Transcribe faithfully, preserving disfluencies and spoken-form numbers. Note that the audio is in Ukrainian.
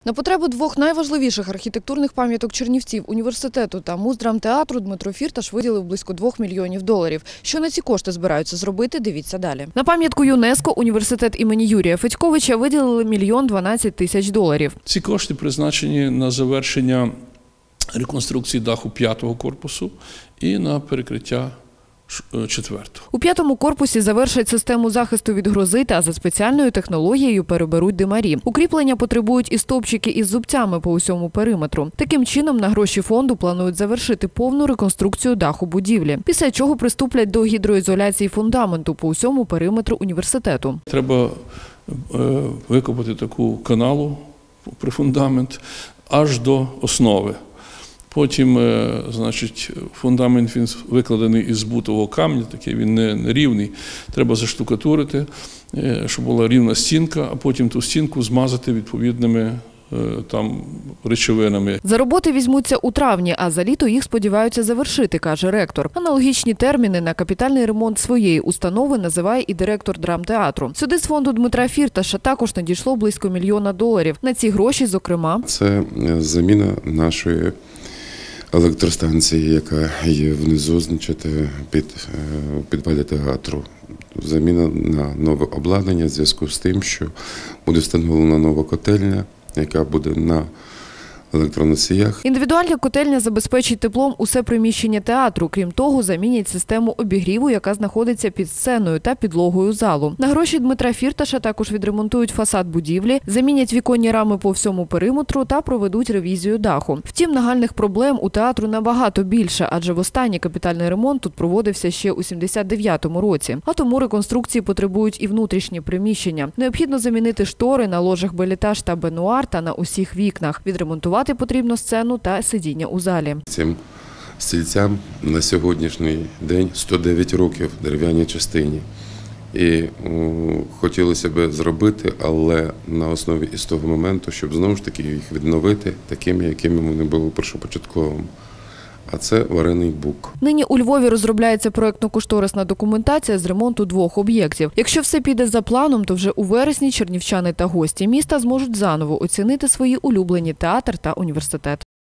На потребу двох найважливіших архітектурних пам'яток Чернівців – університету та Муздрамтеатру Дмитро Фірташ виділив близько двох мільйонів доларів. Що на ці кошти збираються зробити – дивіться далі. На пам'ятку ЮНЕСКО університет імені Юрія Федьковича виділили мільйон дванадцять тисяч доларів. Ці кошти призначені на завершення реконструкції даху п'ятого корпусу і на перекриття четвертого. У п'ятому корпусі завершать систему захисту від грози та за спеціальною технологією переберуть димарі. Укріплення потребують і стовпчики із зубцями по усьому периметру. Таким чином, на гроші фонду планують завершити повну реконструкцію даху будівлі, після чого приступлять до гідроізоляції фундаменту по усьому периметру університету. Треба викопати таку каналу при фундамент аж до основи. Потім, значить, фундамент він викладений із бутового камня, такий він не рівний. Треба заштукатурити, щоб була рівна стінка, а потім ту стінку змазати відповідними там речовинами. За роботи візьмуться у травні, а за літо їх сподіваються завершити, каже ректор. Аналогічні терміни на капітальний ремонт своєї установи називає і директор драмтеатру. Сюди з фонду Дмитра Фірташа також надійшло близько мільйона доларів. На ці гроші, зокрема, це заміна нашої електростанції, яка є внизу, значить, під підвалі театру. Заміна на нове обладнання в зв'язку з тим, що буде встановлена нова котельня, яка буде на електроносіях. Індивідуальна котельня забезпечить теплом усе приміщення театру. Крім того, замінять систему обігріву, яка знаходиться під сценою та підлогою залу. На гроші Дмитра Фірташа також відремонтують фасад будівлі, замінять віконні рами по всьому периметру та проведуть ревізію даху. Втім, нагальних проблем у театру набагато більше, адже востаннє капітальний ремонт тут проводився ще у сімдесят дев'ятому році. А тому реконструкції потребують і внутрішні приміщення. Необхідно замінити штори на ложах белітаж та бенуар та на усіх вікнах. Відремонтувати потрібно сцену та сидіння у залі. Цим стільцям на сьогоднішній день сто дев'ять років в дерев'яній частині. І о, хотілося б зробити, але на основі із того моменту, щоб знову ж таки їх відновити такими, якими вони були першопочатковими. А це варений бук. Нині у Львові розробляється проєктно-кошторисна документація з ремонту двох об'єктів. Якщо все піде за планом, то вже у вересні чернівчани та гості міста зможуть заново оцінити свої улюблені театр та університет.